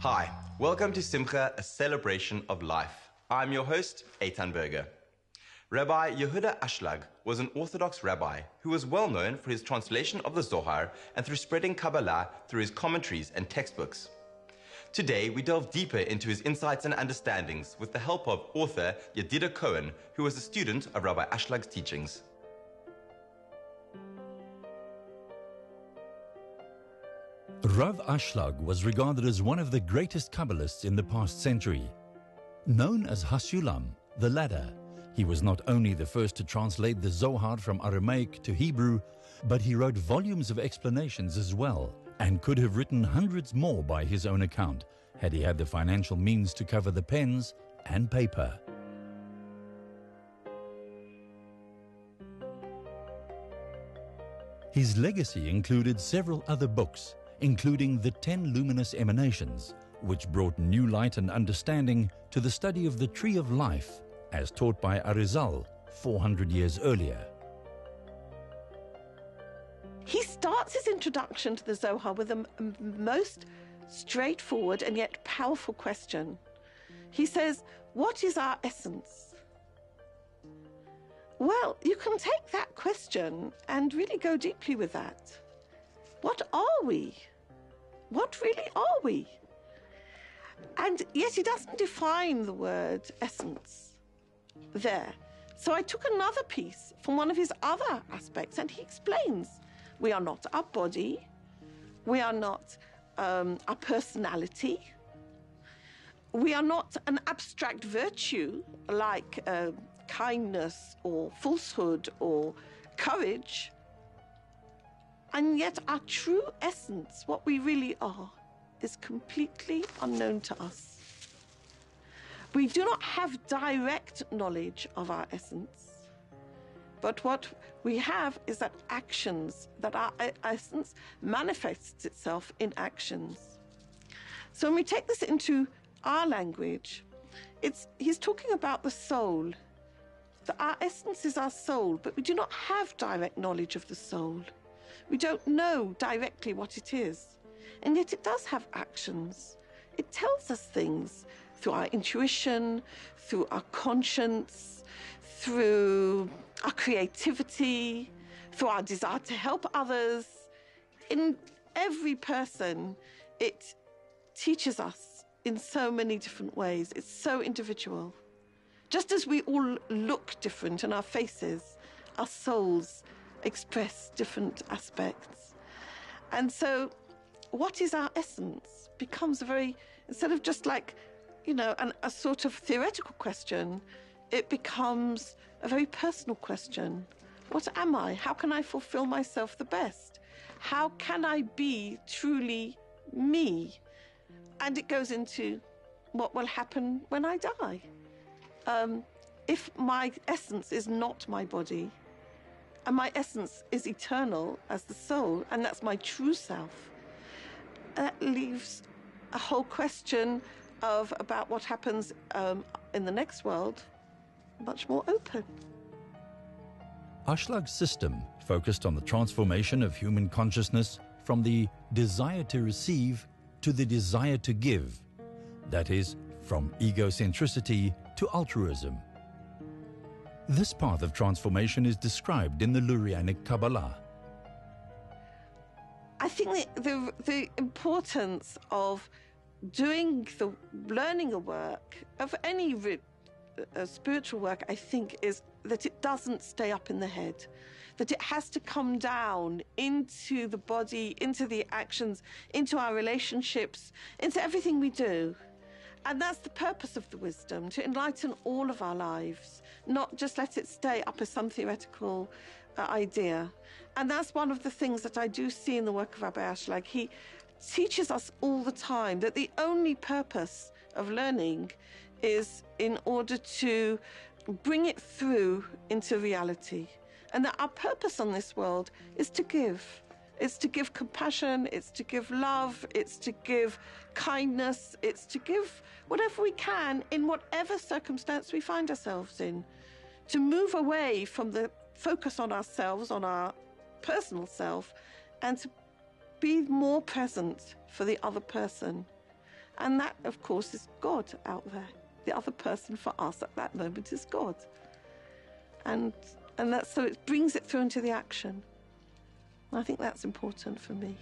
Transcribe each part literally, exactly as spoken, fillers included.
Hi, welcome to Simcha, a celebration of life. I'm your host, Eitan Berger. Rabbi Yehuda Ashlag was an Orthodox rabbi who was well known for his translation of the Zohar and through spreading Kabbalah through his commentaries and textbooks. Today, we delve deeper into his insights and understandings with the help of author Yedida Cohen, who was a student of Rabbi Ashlag's teachings. Rav Ashlag was regarded as one of the greatest Kabbalists in the past century. Known as Hasulam, the ladder, he was not only the first to translate the Zohar from Aramaic to Hebrew, but he wrote volumes of explanations as well, and could have written hundreds more by his own account, had he had the financial means to cover the pens and paper. His legacy included several other books, including the Ten Luminous Emanations, which brought new light and understanding to the study of the Tree of Life, as taught by Arizal four hundred years earlier. He starts his introduction to the Zohar with the m- most straightforward and yet powerful question. He says, what is our essence? Well, you can take that question and really go deeply with that. What are we? What really are we? And yet he doesn't define the word essence there. So I took another piece from one of his other aspects, and he explains we are not our body, we are not um, our personality, we are not an abstract virtue like uh, kindness or falsehood or courage. And yet our true essence, what we really are, is completely unknown to us. We do not have direct knowledge of our essence, but what we have is that actions, that our essence manifests itself in actions. So when we take this into our language, it's he's talking about the soul. That our essence is our soul, but we do not have direct knowledge of the soul. We don't know directly what it is, and yet it does have actions. It tells us things through our intuition, through our conscience, through our creativity, through our desire to help others. In every person, it teaches us in so many different ways. It's so individual. Just as we all look different in our faces, our souls express different aspects. And so what is our essence becomes a very, instead of just like, you know, an, a sort of theoretical question, it becomes a very personal question. What am I? How can I fulfill myself the best? How can I be truly me? And it goes into what will happen when I die. Um, if my essence is not my body, and my essence is eternal as the soul, and that's my true self, that leaves a whole question of about what happens um, in the next world much more open. Ashlag's system focused on the transformation of human consciousness from the desire to receive to the desire to give, that is, from egocentricity to altruism. This path of transformation is described in the Lurianic Kabbalah. I think the, the, the importance of doing the learning a work, of any re, uh, spiritual work, I think, is that it doesn't stay up in the head, that it has to come down into the body, into the actions, into our relationships, into everything we do. And that's the purpose of the wisdom, to enlighten all of our lives, not just let it stay up as some theoretical uh, idea. And that's one of the things that I do see in the work of Rabbi Ashlag. He teaches us all the time that the only purpose of learning is in order to bring it through into reality. And that our purpose on this world is to give. It's to give compassion, it's to give love, it's to give kindness, it's to give whatever we can in whatever circumstance we find ourselves in. To move away from the focus on ourselves, on our personal self, and to be more present for the other person. And that, of course, is God out there. The other person for us at that moment is God. And, and that's, so it brings it through into the action. I think that's important for me.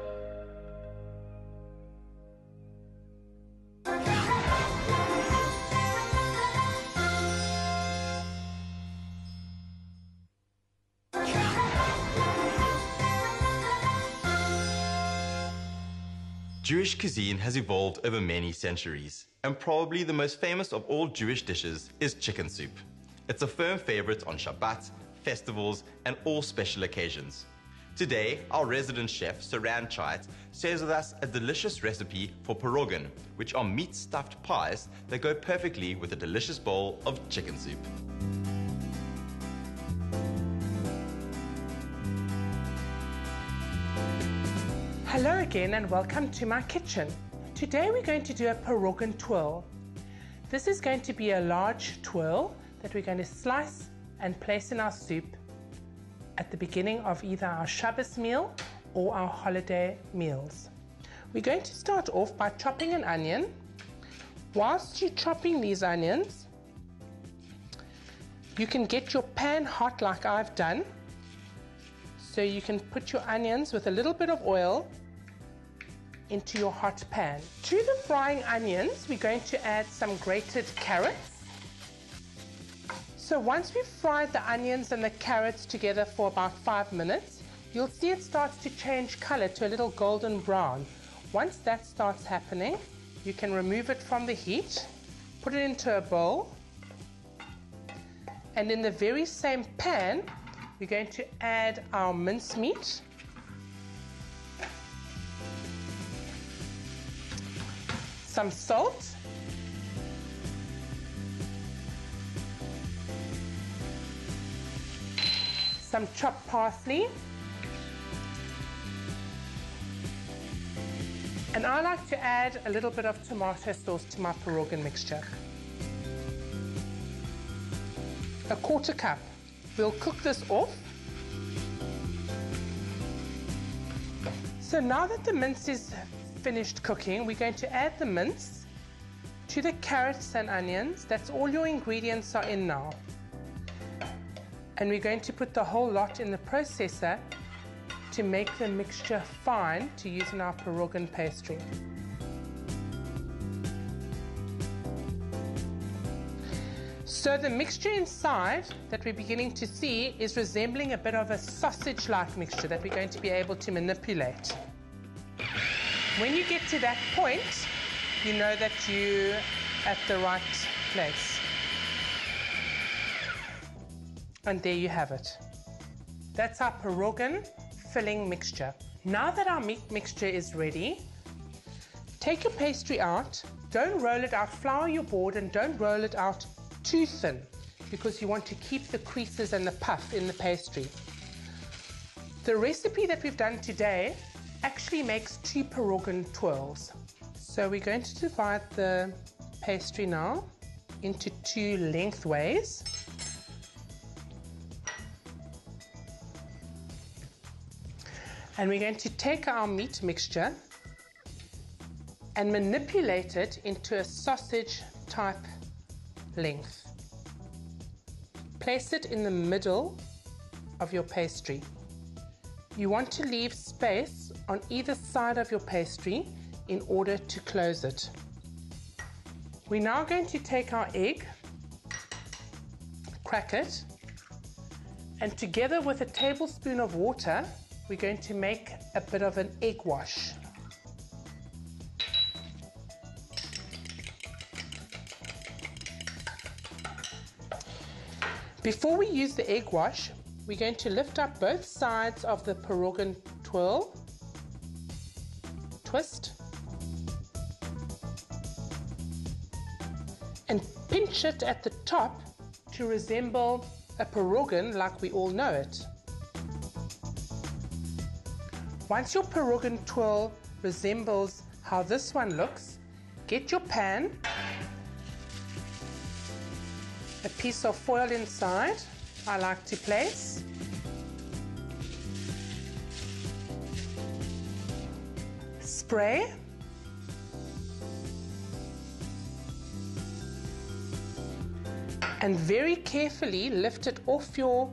Jewish cuisine has evolved over many centuries, and probably the most famous of all Jewish dishes is chicken soup. It's a firm favorite on Shabbat, festivals, and all special occasions. Today, our resident chef, Saranne Chait, shares with us a delicious recipe for Perogen, which are meat-stuffed pies that go perfectly with a delicious bowl of chicken soup. Hello again and welcome to my kitchen. Today we're going to do a Perogen twirl. This is going to be a large twirl that we're going to slice and place in our soup at the beginning of either our Shabbos meal or our holiday meals. We're going to start off by chopping an onion. Whilst you're chopping these onions, you can get your pan hot like I've done. So you can put your onions with a little bit of oil into your hot pan. To the frying onions, we're going to add some grated carrots. So once we've fried the onions and the carrots together for about five minutes, you'll see it starts to change color to a little golden brown. Once that starts happening, you can remove it from the heat, put it into a bowl, and in the very same pan, we're going to add our mincemeat, some salt, some chopped parsley, and I like to add a little bit of tomato sauce to my Perogen mixture. A quarter cup. We'll cook this off. So now that the mince is finished cooking, we're going to add the mince to the carrots and onions. That's all your ingredients are in now. And we're going to put the whole lot in the processor to make the mixture fine to use in our Perogen pastry. So the mixture inside that we're beginning to see is resembling a bit of a sausage-like mixture that we're going to be able to manipulate. When you get to that point, you know that you're at the right place. And there you have it. That's our Perogen filling mixture. Now that our meat mixture is ready, take your pastry out, don't roll it out, flour your board and don't roll it out too thin because you want to keep the creases and the puff in the pastry. The recipe that we've done today actually makes two Perogen twirls. So we're going to divide the pastry now into two lengthways. And we're going to take our meat mixture and manipulate it into a sausage type length. Place it in the middle of your pastry. You want to leave space on either side of your pastry in order to close it. We're now going to take our egg, crack it, and together with a tablespoon of water, we're going to make a bit of an egg wash. Before we use the egg wash, we're going to lift up both sides of the Perogen twirl, twist, and pinch it at the top to resemble a Perogen like we all know it. Once your Perogen twirl resembles how this one looks, get your pan, a piece of foil inside, I like to place, spray, and very carefully lift it off your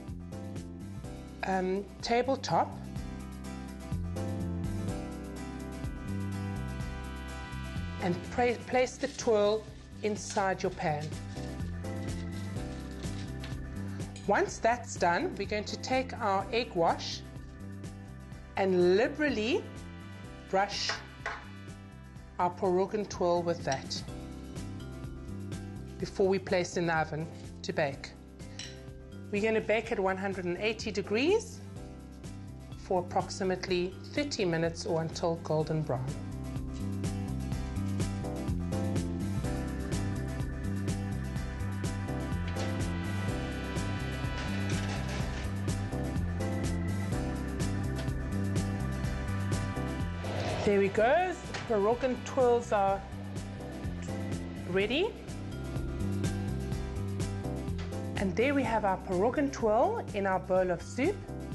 um, tabletop. And place the twirl inside your pan. Once that's done, we're going to take our egg wash and liberally brush our Perogen twirl with that before we place in the oven to bake. We're going to bake at one hundred eighty degrees for approximately thirty minutes or until golden brown. There we go, Perogen twirls are ready. And there we have our Perogen twirl in our bowl of soup.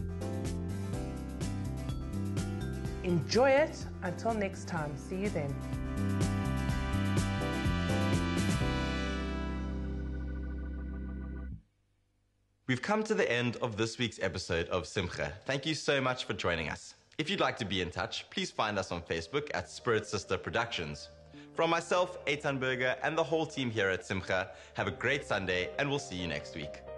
Enjoy it. Until next time, see you then. We've come to the end of this week's episode of Simcha. Thank you so much for joining us. If you'd like to be in touch, please find us on Facebook at Spirit Sister Productions. From myself, Eitan Berger, and the whole team here at Simcha, have a great Sunday, and we'll see you next week.